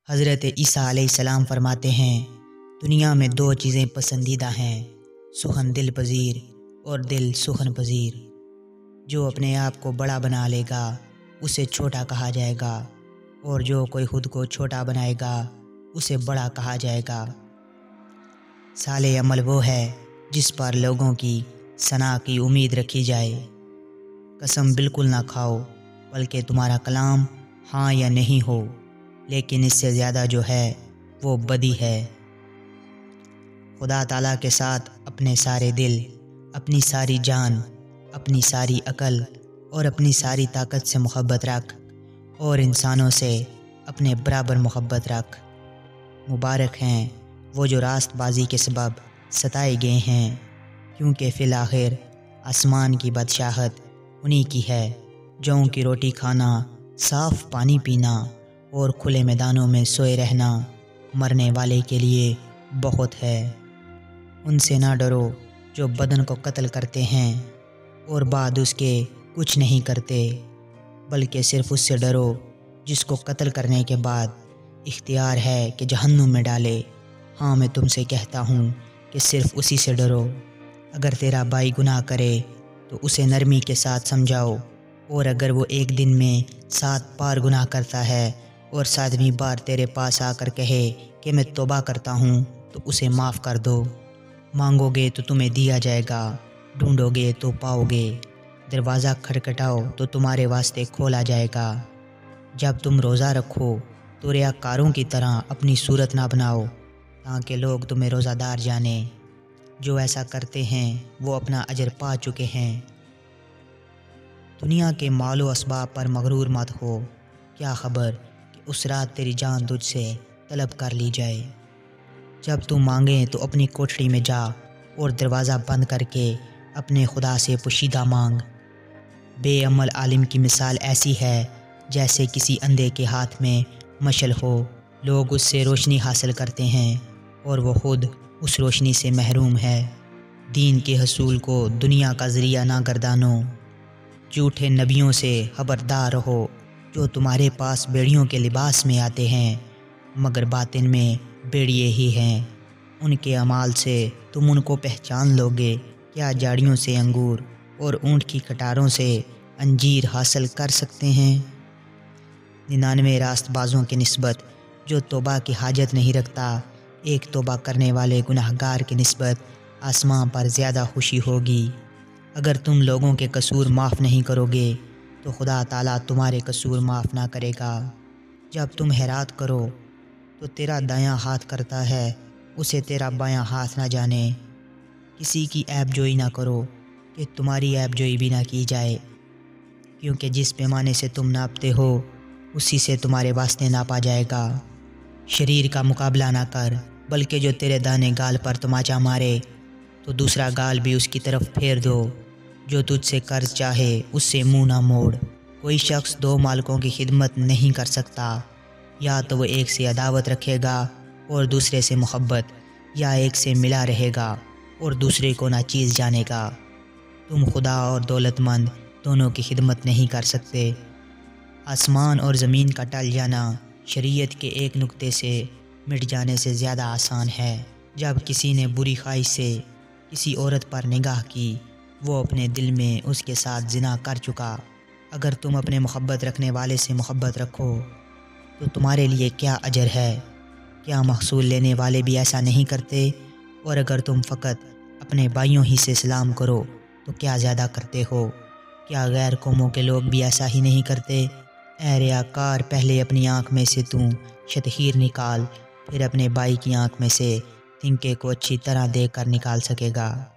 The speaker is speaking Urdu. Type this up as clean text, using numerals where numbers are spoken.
حضرت عیسیٰ علیہ السلام فرماتے ہیں، دنیا میں دو چیزیں پسندیدہ ہیں، سخن دل پذیر اور دل سخن پذیر۔ جو اپنے آپ کو بڑا بنا لے گا اسے چھوٹا کہا جائے گا، اور جو کوئی خود کو چھوٹا بنائے گا اسے بڑا کہا جائے گا۔ صالح عمل وہ ہے جس پر لوگوں کی ثنا کی امید رکھی جائے۔ قسم بالکل نہ کھاؤ، بلکہ تمہارا کلام ہاں یا نہیں ہو، لیکن اس سے زیادہ جو ہے وہ بدی ہے۔ خدا تعالیٰ کے ساتھ اپنے سارے دل، اپنی ساری جان، اپنی ساری عقل اور اپنی ساری طاقت سے محبت رکھ، اور انسانوں سے اپنے برابر محبت رکھ۔ مبارک ہیں وہ جو راست بازی کے سبب ستائے گئے ہیں، کیونکہ فی الآخر آسمان کی بادشاہت انہی کی ہے۔ جوں کی روٹی کھانا، صاف پانی پینا اور کھلے میدانوں میں سوئے رہنا مرنے والے کے لیے بہت ہے۔ ان سے نہ ڈرو جو بدن کو قتل کرتے ہیں اور بعد اس کے کچھ نہیں کرتے، بلکہ صرف اس سے ڈرو جس کو قتل کرنے کے بعد اختیار ہے کہ جہنم میں ڈالے۔ ہاں، میں تم سے کہتا ہوں کہ صرف اسی سے ڈرو۔ اگر تیرا بھائی گناہ کرے تو اسے نرمی کے ساتھ سمجھاؤ، اور اگر وہ ایک دن میں 7 بار گناہ کرتا ہے اور 7ویں بار تیرے پاس آ کر کہے کہ میں توبہ کرتا ہوں تو اسے معاف کر دو۔ مانگو گے تو تمہیں دیا جائے گا، ڈھونڈو گے تو پاؤ گے، دروازہ کھٹکھٹاؤ تو تمہارے واسطے کھولا جائے گا۔ جب تم روزہ رکھو تو ریاکاروں کی طرح اپنی صورت نہ بناؤ، تاکہ لوگ تمہیں روزہ دار جانیں۔ جو ایسا کرتے ہیں وہ اپنا اجر پا چکے ہیں۔ دنیا کے مال و اسباب پر مغرور مت ہو، کیا خبر کہ اس رات تیری جان تجھ سے طلب کر لی جائے۔ جب تم مانگیں تو اپنی کوٹھڑی میں جا اور دروازہ بند کر کے اپنے خدا سے پوشیدہ مانگ۔ بے عمل عالم کی مثال ایسی ہے جیسے کسی اندھے کے ہاتھ میں مشعل ہو۔ لوگ اس سے روشنی حاصل کرتے ہیں اور وہ خود اس روشنی سے محروم ہے۔ دین کے حصول کو دنیا کا ذریعہ نہ گردانو۔ جھوٹے نبیوں سے خبردار رہو جو تمہارے پاس بیڑیوں کے لباس میں آتے ہیں، مگر باطن میں بیڑیے ہی ہیں۔ ان کے اعمال سے تم ان کو پہچان لوگے۔ کیا جھاڑیوں سے انگور اور اونٹ کی کٹاروں سے انجیر حاصل کر سکتے ہیں؟ 99 راست بازوں کی نسبت جو توبہ کی حاجت نہیں رکھتا، ایک توبہ کرنے والے گناہگار کی نسبت آسمان پر زیادہ خوشی ہوگی۔ اگر تم لوگوں کے قصور معاف نہیں کرو گے تو خدا تعالیٰ تمہارے قصور معاف نہ کرے گا۔ جب تم خیرات کرو تو تیرا دایاں ہاتھ کرتا ہے، اسے تیرا بایاں ہاتھ نہ جانے۔ کسی کی عیب جوئی نہ کرو کہ تمہاری عیب جوئی بھی نہ کی جائے، کیونکہ جس پیمانے سے تم ناپتے ہو اسی سے تمہارے واسطے ناپا جائے گا۔ شریر کا مقابلہ نہ کر، بلکہ جو تیرے دانے گال پر تماچا مارے تو دوسرا گال بھی اس کی طرف پھیر دو۔ جو تجھ سے قرض چاہے اس سے منہ نہ موڑ۔ کوئی شخص 2 مالکوں کی خدمت نہیں کر سکتا، یا تو وہ ایک سے عداوت رکھے گا اور دوسرے سے محبت، یا ایک سے ملا رہے گا اور دوسرے کو ناچیز جانے گا۔ تم خدا اور دولت مند دونوں کی خدمت نہیں کر سکتے۔ آسمان اور زمین کا ٹل جانا شریعت کے ایک نقطے سے مٹ جانے سے زیادہ آسان ہے۔ جب کسی نے بری خواہش سے کسی عورت پر نگاہ کی، وہ اپنے دل میں اس کے ساتھ زنا کر چکا۔ اگر تم اپنے محبت رکھنے والے سے محبت رکھو تو تمہارے لیے کیا اجر ہے؟ کیا محصول لینے والے بھی ایسا نہیں کرتے؟ اور اگر تم فقط اپنے بھائیوں ہی سے سلام کرو تو کیا زیادہ کرتے ہو؟ کیا غیر قوموں کے لوگ بھی ایسا ہی نہیں کرتے؟ اے ریاکار، پہلے اپنی آنکھ میں سے تو شتخیر نکال، پھر اپنے بھائی کی آنکھ میں سے تنکے کو اچھی طرح دیکھ کر نکال سکے گا۔